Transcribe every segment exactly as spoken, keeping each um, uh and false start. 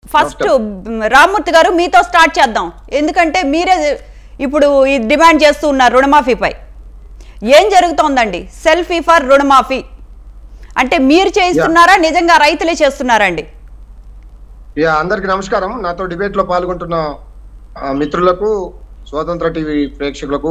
First Rammurthy గారు మీతో start చేద్దాం, ఎందుకంటే మీరే ఇప్పుడు ఈ డిమాండ్ చేస్తూ ఉన్నారు రుణమాఫీపై. ఏం జరుగుతోందండి? సెల్ఫీ ఫర్ రుణమాఫీ అంటే మీరు చేయిస్తున్నారా, నిజంగా రైతులే చేస్తున్నారండి? అందరికి నమస్కారం. నాతో డిబేట్ లో పాల్గొంటున్న మిత్రులకు, స్వతంత్ర టీవీ ప్రేక్షకులకు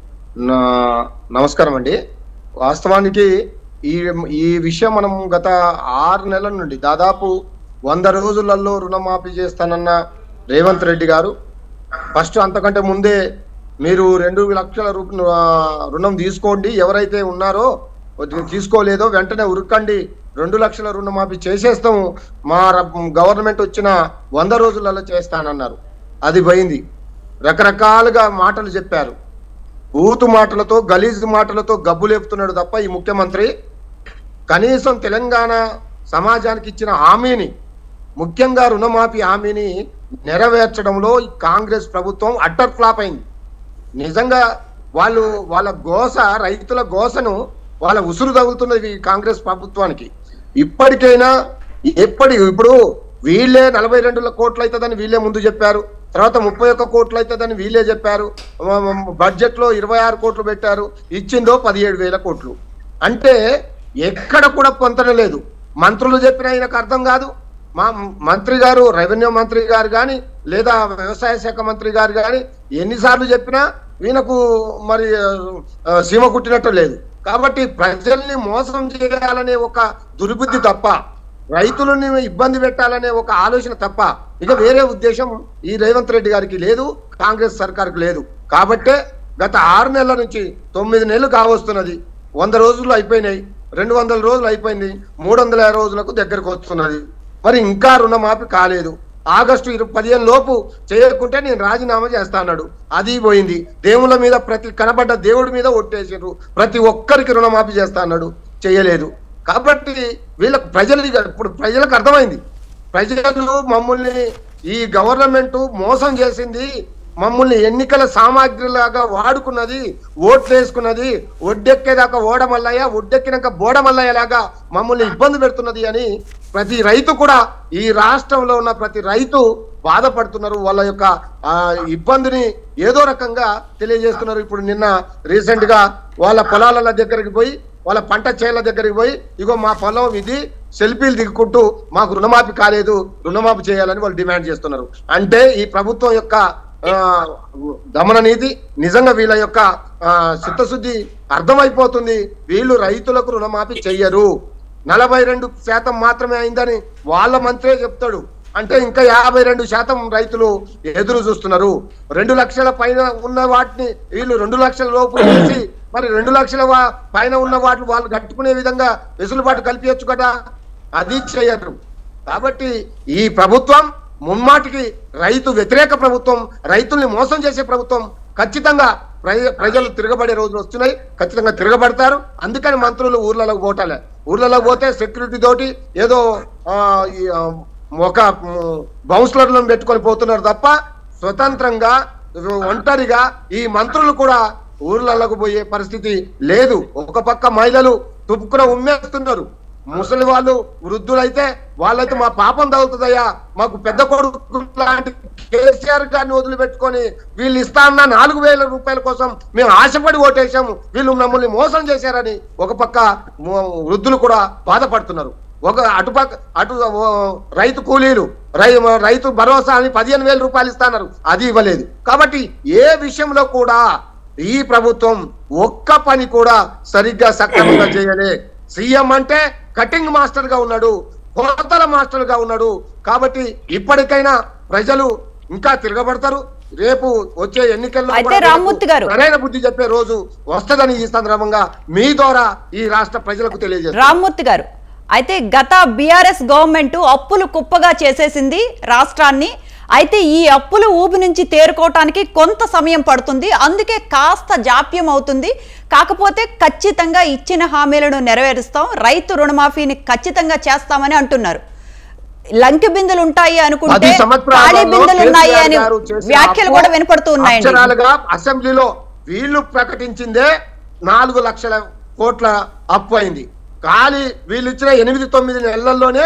నమస్కారం అండి. వాస్తవానికి ఈ ఈ విషయం మనం గత ఆరు నెలల నుండి దాదాపు వంద రోజులలో రుణమాఫీ చేస్తానన్న రేవంత్ రెడ్డి గారు ఫస్ట్ అంతకంటే ముందే మీరు రెండు లక్షల రూపాయలు రుణం తీసుకోండి, ఎవరైతే ఉన్నారో తీసుకోలేదో వెంటనే ఉరకండి, రెండు లక్షల రుణమాఫీ చేసేస్తాము, మా గవర్నమెంట్ వచ్చిన వంద రోజులలో చేస్తానన్నారు. అది పోయింది. రకరకాలుగా మాటలు చెప్పారు, బూతు మాటలతో గలీజు మాటలతో గబ్బు లేపుతున్నాడు తప్ప ఈ ముఖ్యమంత్రి కనీసం తెలంగాణ సమాజానికి ఇచ్చిన హామీని, ముఖ్యంగా రుణమాఫీ హామీని నెరవేర్చడంలో కాంగ్రెస్ ప్రభుత్వం అట్టర్ ఫ్లాప్ అయింది. నిజంగా వాళ్ళు వాళ్ళ గోస, రైతుల గోసను వాళ్ళ ఉసురు తగులుతున్నది కాంగ్రెస్ ప్రభుత్వానికి. ఇప్పటికైనా ఎప్పటి ఇప్పుడు వీళ్ళే నలభై రెండు కోట్లు అవుతుందని వీళ్ళే ముందు చెప్పారు, తర్వాత ముప్పై ఒక్క కోట్లు అవుతుందని వీళ్ళే చెప్పారు, బడ్జెట్ లో ఇరవై ఆరు కోట్లు పెట్టారు, ఇచ్చిందో పదిహేడు వేల కోట్లు. అంటే ఎక్కడ కూడా పొంతన లేదు. మంత్రులు చెప్పిన ఆయనకు అర్థం కాదు. మా మంత్రి గారు, రెవెన్యూ మంత్రి గారు కానీ లేదా వ్యవసాయ శాఖ మంత్రి గారు కానీ ఎన్నిసార్లు చెప్పినా వీళ్ళకు మరి సీమ కుట్టినట్టు లేదు. కాబట్టి ప్రజల్ని మోసం చేయాలనే ఒక దుర్బుద్ధి తప్ప, రైతులని ఇబ్బంది పెట్టాలనే ఒక ఆలోచన తప్ప ఇక వేరే ఉద్దేశం ఈ రేవంత్ రెడ్డి గారికి లేదు, కాంగ్రెస్ సర్కార్కి లేదు. కాబట్టే గత ఆరు నెలల నుంచి తొమ్మిది నెలలు కావస్తున్నది, వంద రోజులు అయిపోయినాయి, రెండు వందల రోజులు అయిపోయింది, మూడు వందల యాభై రోజులకు దగ్గరకు వస్తున్నది. మరి ఇంకా రుణమాఫీ కాలేదు. ఆగస్టు ఇరవై పదిహేను లోపు చేయకుంటే నేను రాజీనామా చేస్తా అన్నాడు, అది పోయింది. దేవుళ్ళ మీద, ప్రతి కనబడ్డ దేవుడి మీద ఒట్టేసారు, ప్రతి ఒక్కరికి రుణమాఫీ చేస్తా అన్నాడు, చేయలేదు. కాబట్టి వీళ్ళకు ప్రజలు ఇప్పుడు ప్రజలకు అర్థమైంది, ప్రజలు మమ్మల్ని ఈ గవర్నమెంట్ మోసం చేసింది, మమ్మల్ని ఎన్నికల సామాగ్రిలాగా వాడుకున్నది, ఓట్లు వేసుకున్నది, ఒడ్డెక్కేదాకా ఓడమల్లయ్య, ఒడ్డెక్కినాక బోడమల్లయ్యలాగా మమ్మల్ని ఇబ్బంది పెడుతున్నది అని ప్రతి రైతు కూడా, ఈ రాష్ట్రంలో ఉన్న ప్రతి రైతు బాధపడుతున్నారు. వాళ్ళ యొక్క ఇబ్బందిని ఏదో రకంగా తెలియజేస్తున్నారు. ఇప్పుడు నిన్న రీసెంట్ గా వాళ్ళ పొలాల దగ్గరికి పోయి, వాళ్ళ పంట చేల దగ్గరికి పోయి, ఇగో మా పొలం ఇది, సెల్ఫీలు దిగుకుంటూ మాకు రుణమాఫీ కాలేదు, రుణమాఫీ చేయాలని వాళ్ళు డిమాండ్ చేస్తున్నారు. అంటే ఈ ప్రభుత్వం యొక్క దమన నీతి, నిజంగా వీళ్ళ యొక్క చిత్తశుద్ధి అర్థమైపోతుంది. వీళ్ళు రైతులకు రుణమాఫీ చెయ్యరు, నలభై రెండు శాతం మాత్రమే అయిందని వాళ్ళ మంత్రే చెప్తాడు. అంటే ఇంకా యాభై రెండు శాతం రైతులు ఎదురు చూస్తున్నారు. రెండు లక్షల పైన ఉన్న వాటిని వీళ్ళు రెండు లక్షల లోపు చేసి మరి రెండు లక్షల పైన ఉన్న వాటిని వాళ్ళు కట్టుకునే విధంగా వెసులుబాటు కల్పించచ్చు కదా, అది చేయరు. కాబట్టి ఈ ప్రభుత్వం ముమ్మాటికి రైతు వ్యతిరేక ప్రభుత్వం, రైతుల్ని మోసం చేసే ప్రభుత్వం. ఖచ్చితంగా ప్రజలు తిరగబడే రోజులు వస్తున్నాయి, ఖచ్చితంగా తిరగబడతారు. అందుకని మంత్రులు ఊర్లలోకి పోటాలే, ఊర్లలోకి పోతే సెక్యూరిటీ తోటి ఏదో ఒక బౌన్సర్లను పెట్టుకొని పోతున్నారు తప్ప స్వతంత్రంగా ఒంటరిగా ఈ మంత్రులు కూడా ఊర్లలోకి పోయే పరిస్థితి లేదు. ఒక పక్క మహిళలు తుప్పుకున ఉమ్మేస్తున్నారు, ముసలి వాళ్ళు వృద్ధులైతే వాళ్ళైతే మా పాపం తగ్గుతుందయ్యా, మాకు పెద్ద కొడుకు లాంటి కేసీఆర్ గారిని వదిలిపెట్టుకొని వీళ్ళు ఇస్తా అన్న నాలుగు వేల రూపాయల కోసం మేము ఆశపడి ఓటేసాము, వీళ్ళు మమ్మల్ని మోసం చేశారని ఒక పక్క వృద్ధులు కూడా బాధపడుతున్నారు. ఒక అటుపక్క అటు రైతు కూలీలు, రై రైతు భరోసా అని పదిహేను వేల రూపాయలు ఇస్తున్నారు, అది ఇవ్వలేదు. కాబట్టి ఏ విషయంలో కూడా ఈ ప్రభుత్వం ఒక్క పని కూడా సరిగ్గా సక్రమంగా చేయలే. సీఎం అంటే కటింగ్ మాస్టర్ గా ఉన్నాడు, కోతల మాస్టర్ గా ఉన్నాడు. కాబట్టి ఇప్పటికైనా ప్రజలు ఇంకా తిరగబడతారు. రేపు వచ్చే ఎన్నికల్లో సరైన బుద్ధి చెప్పే రోజు వస్తుందని ఈ సందర్భంగా మీ ద్వారా ఈ రాష్ట్ర ప్రజలకు తెలియజేస్తారు. రామ్మూర్తి గారు, అయితే గత బీఆర్ఎస్ గవర్నమెంట్ అప్పులు కుప్పగా చేసేసింది రాష్ట్రాన్ని. అయితే ఈ అప్పులు ఊబి నుంచి తేరుకోవటానికి కొంత సమయం పడుతుంది, అందుకే కాస్త జాప్యం అవుతుంది. కాకపోతే ఖచ్చితంగా ఇచ్చిన హామీలను నెరవేరుస్తాం, రైతు రుణమాఫీని ఖచ్చితంగా చేస్తామని అంటున్నారు. లంకి బిందులు ఉంటాయి అనుకుంటే ఖాళీ బిందులు ఉన్నాయి అని వ్యాఖ్యలు కూడా వినపడుతూ ఉన్నాయండి. అసెంబ్లీలో వీళ్ళు ప్రకటించిందే నాలుగు లక్షల కోట్ల అప్పు అయింది. ఖాళీ వీళ్ళు ఇచ్చిన ఎనిమిది తొమ్మిది నెలల్లోనే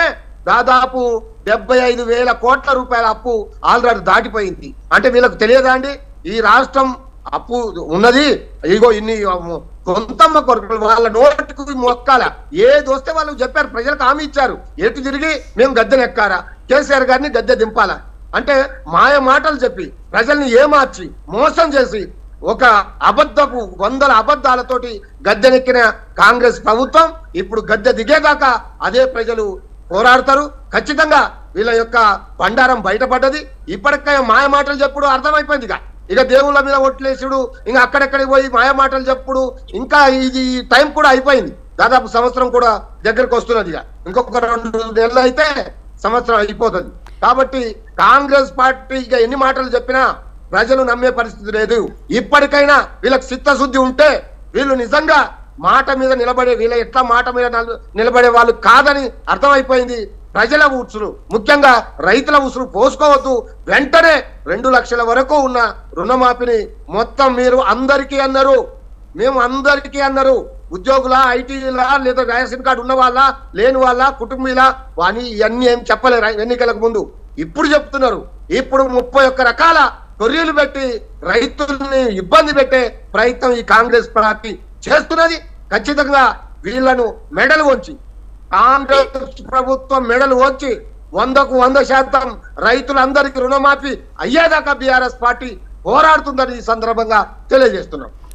దాదాపు డెబ్బై ఐదు వేల కోట్ల రూపాయల అప్పు ఆల్రెడీ దాటిపోయింది. అంటే వీళ్ళకు తెలియదా అండి ఈ రాష్ట్రం అప్పు ఉన్నది? ఇగో ఇన్ని కొంతమ్మ కొరకలు వాళ్ళ నోటికి మొక్కాల, ఏది వస్తే వాళ్ళు చెప్పారు, ప్రజలకు హామీ ఇచ్చారు, ఎటు తిరిగి మేము గద్దెను ఎక్కారా, కేసీఆర్ గారిని గద్దె దింపాలా అంటే మాయ మాటలు చెప్పి ప్రజల్ని ఏమార్చి మోసం చేసి ఒక అబద్ధపు వందల అబద్ధాలతోటి గద్దెనెక్కిన కాంగ్రెస్ ప్రభుత్వం ఇప్పుడు గద్దె దిగేదాకా అదే ప్రజలు పోరాడతారు. ఖచ్చితంగా వీళ్ళ యొక్క బండారం బయటపడ్డది. ఇప్పటికే మాయ మాటలు చెప్పుడు అర్థమైపోయింది. ఇక ఇక దేవుళ్ళ మీద ఒట్లేసుడు, ఇంకా అక్కడెక్కడికి పోయి మాయ మాటలు చెప్పుడు, ఇంకా ఇది టైం కూడా అయిపోయింది. దాదాపు సంవత్సరం కూడా దగ్గరకు వస్తున్నది. ఇక ఇంకొక రెండు నెలలు అయితే సంవత్సరం అయిపోతుంది. కాబట్టి కాంగ్రెస్ పార్టీ ఇక ఎన్ని మాటలు చెప్పినా ప్రజలు నమ్మే పరిస్థితి లేదు. ఇప్పటికైనా వీళ్ళకి చిత్తశుద్ధి ఉంటే వీళ్ళు నిజంగా మాట మీద నిలబడే, వీళ్ళ ఎట్లా మాట మీద నిలబడే వాళ్ళు కాదని అర్థమైపోయింది. ప్రజల ఉసురు, ముఖ్యంగా రైతుల ఉసురు పోసుకోవద్దు. వెంటనే రెండు లక్షల వరకు ఉన్న రుణమాఫీని మొత్తం మీరు అందరికీ అన్నారు, మేము అందరికీ అన్నారు, ఉద్యోగుల, ఐటీలా, లేదా రేషన్ కార్డు ఉన్న వాళ్ళ, లేని వాళ్ళ, కుటుంబీలా అని ఇవన్నీ ఏం చెప్పలేరు ఎన్నికలకు ముందు. ఇప్పుడు చెప్తున్నారు. ఇప్పుడు ముప్పై ఒక్క రకాల కొర్రీలు పెట్టి రైతుల్ని ఇబ్బంది పెట్టే ప్రయత్నం ఈ కాంగ్రెస్ పార్టీ చేస్తున్నది. ఖచ్చితంగా వీళ్లను మెడలు వంచి, కాంగ్రెస్ ప్రభుత్వం మెడలు వంచి వందకు వంద శాతం రైతులందరికీ రుణమాఫీ అయ్యేదాకా బీఆర్ఎస్ పార్టీ పోరాడుతుందని ఈ సందర్భంగా తెలియజేస్తున్నాం.